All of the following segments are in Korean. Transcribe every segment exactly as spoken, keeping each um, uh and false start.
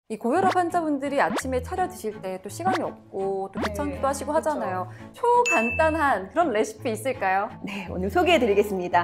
이 고혈압 환자분들이 아침에 차려 드실 때 또 시간이 없고 또 귀찮기도 네, 하시고 그렇죠. 하잖아요. 초간단한 그런 레시피 있을까요? 네, 오늘 소개해 드리겠습니다.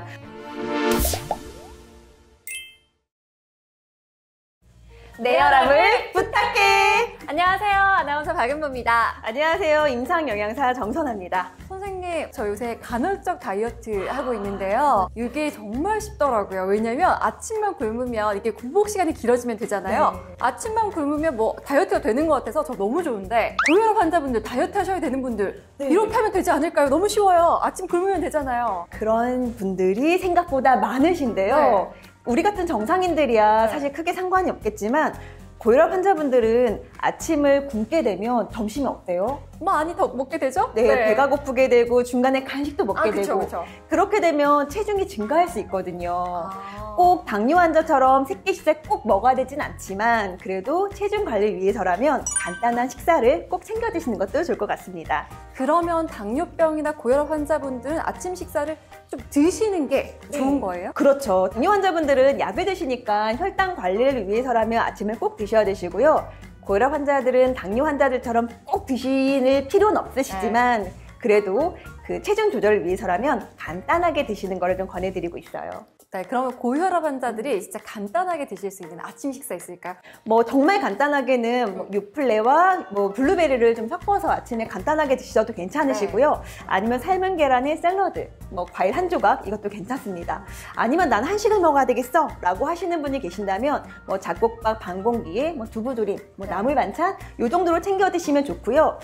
내 혈압을 부탁해! 안녕하세요. 아나운서 박은보입니다. 안녕하세요. 임상영양사 정선아입니다. 선생님, 저 요새 간헐적 다이어트 하고 있는데요. 이게 정말 쉽더라고요. 왜냐면 아침만 굶으면 이게 공복 시간이 길어지면 되잖아요. 네. 아침만 굶으면 뭐 다이어트가 되는 것 같아서 저 너무 좋은데 고혈압 환자분들, 다이어트 하셔야 되는 분들 네. 이렇게 하면 되지 않을까요? 너무 쉬워요. 아침 굶으면 되잖아요. 그런 분들이 생각보다 많으신데요. 네. 우리 같은 정상인들이야 네. 사실 크게 상관이 없겠지만 고혈압 환자분들은 아침을 굶게 되면 점심이 어때요? 많이 더 먹게 되죠? 네, 배가 고프게 되고 중간에 간식도 먹게 아, 그쵸, 되고 그쵸. 그렇게 되면 체중이 증가할 수 있거든요. 아. 꼭 당뇨 환자처럼 새끼 식사 꼭 먹어야 되진 않지만 그래도 체중 관리를 위해서라면 간단한 식사를 꼭 챙겨 드시는 것도 좋을 것 같습니다. 그러면 당뇨병이나 고혈압 환자분들은 아침 식사를 좀 드시는 게 좋은 거예요? 그렇죠. 당뇨 환자분들은 약을 드시니까 혈당 관리를 위해서라면 아침을 꼭 드셔야 되시고요. 고혈압 환자들은 당뇨 환자들처럼 꼭 드실 필요는 없으시지만 네. 그래도 그 체중 조절을 위해서라면 간단하게 드시는 거를 좀 권해드리고 있어요. 네, 그러면 고혈압 환자들이 진짜 간단하게 드실 수 있는 아침 식사 있을까요? 뭐 정말 간단하게는 뭐 요플레와 뭐 블루베리를 좀 섞어서 아침에 간단하게 드셔도 괜찮으시고요. 아니면 삶은 계란에 샐러드, 뭐 과일 한 조각 이것도 괜찮습니다. 아니면 난 한식을 먹어야 되겠어 라고 하시는 분이 계신다면 뭐 잡곡밥 반 공기에 뭐 두부조림, 뭐 나물 반찬 요 정도로 챙겨 드시면 좋고요.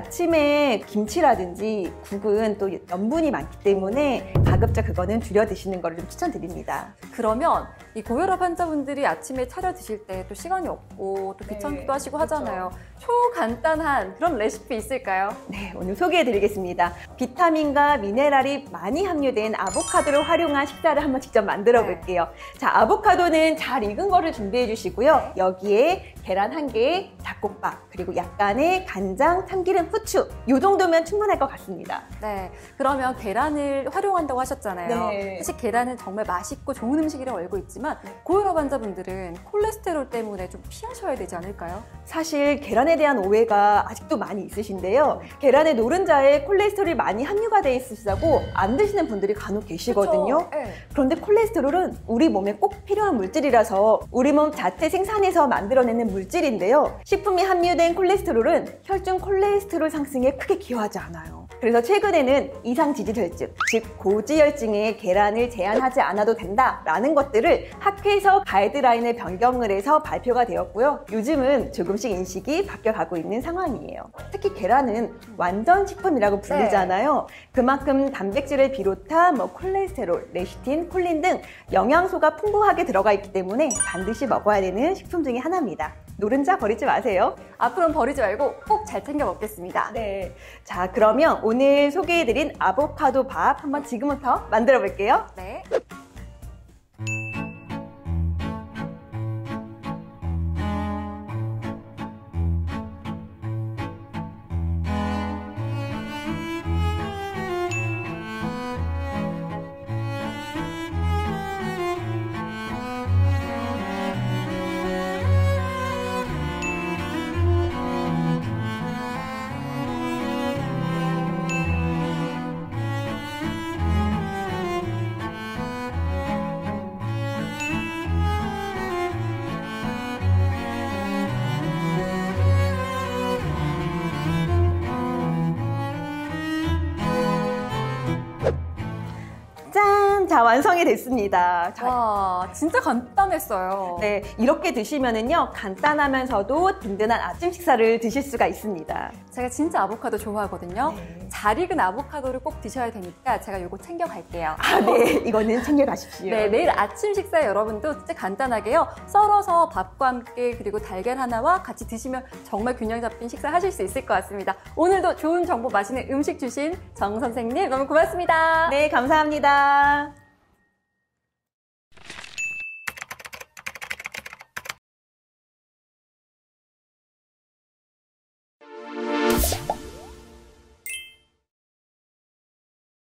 아침에 김치라든지 국은 또 염분이 많기 때문에 가급적 그거는 줄여 드시는 거를 좀 추천드립니다. 그러면 이 고혈압 환자분들이 아침에 차려 드실 때 또 시간이 없고 또 귀찮기도 네, 하시고 그렇죠. 하잖아요. 초간단한 그런 레시피 있을까요? 네, 오늘 소개해 드리겠습니다. 비타민과 미네랄이 많이 함유된 아보카도를 활용한 식사를 한번 직접 만들어 볼게요. 네. 자, 아보카도는 잘 익은 거를 준비해 주시고요. 여기에 계란 한 개, 잡곡밥, 그리고 약간의 간장, 참기름, 후추 이 정도면 충분할 것 같습니다. 네, 그러면 계란을 활용한다고 하셨잖아요. 네. 사실 계란은 정말 맛있고 좋은 음식이라고 알고 있지만 고혈압 환자분들은 콜레스테롤 때문에 좀 피하셔야 되지 않을까요? 사실 계란에 대한 오해가 아직도 많이 있으신데요. 계란의 노른자에 콜레스테롤이 많이 함유가 돼 있으시다고 안 드시는 분들이 간혹 계시거든요. 네. 그런데 콜레스테롤은 우리 몸에 꼭 필요한 물질이라서 우리 몸 자체 생산해서 만들어내는 물질인데요. 식품이 함유된 콜레스테롤은 혈중 콜레스테롤 상승에 크게 기여하지 않아요. 그래서 최근에는 이상지질혈증, 즉 고지혈증에 계란을 제한하지 않아도 된다라는 것들을 학회에서 가이드라인을 변경을 해서 발표가 되었고요. 요즘은 조금씩 인식이 바뀌어가고 있는 상황이에요. 특히 계란은 완전 식품이라고 불리잖아요. 네. 그만큼 단백질을 비롯한 뭐 콜레스테롤, 레시틴, 콜린 등 영양소가 풍부하게 들어가 있기 때문에 반드시 먹어야 되는 식품 중에 하나입니다. 노른자 버리지 마세요. 앞으로는 버리지 말고 꼭 잘 챙겨 먹겠습니다. 네. 자, 그러면 오늘 소개해드린 아보카도 밥 한번 지금부터 만들어 볼게요. 네. 짠! 자, 완성이 됐습니다. 자, 와, 진짜 간단했어요. 네, 이렇게 드시면은요, 간단하면서도 든든한 아침 식사를 드실 수가 있습니다. 제가 진짜 아보카도 좋아하거든요. 네. 잘 익은 아보카도를 꼭 드셔야 되니까 제가 이거 챙겨갈게요. 아, 네. 이거는 챙겨가십시오. 네, 내일 아침 식사에 여러분도 진짜 간단하게요. 썰어서 밥과 함께 그리고 달걀 하나와 같이 드시면 정말 균형 잡힌 식사 하실 수 있을 것 같습니다. 오늘도 좋은 정보, 맛있는 음식 주신 정 선생님 너무 고맙습니다. 네, 감사합니다.